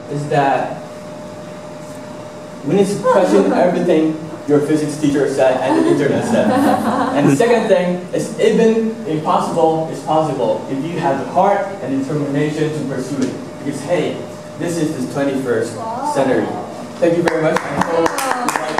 is that we need to question everything your physics teacher said and the internet said. And the second thing is even impossible is possible if you have the heart and determination to pursue it. Because hey, this is the 21st century. Thank you very much. I hope you like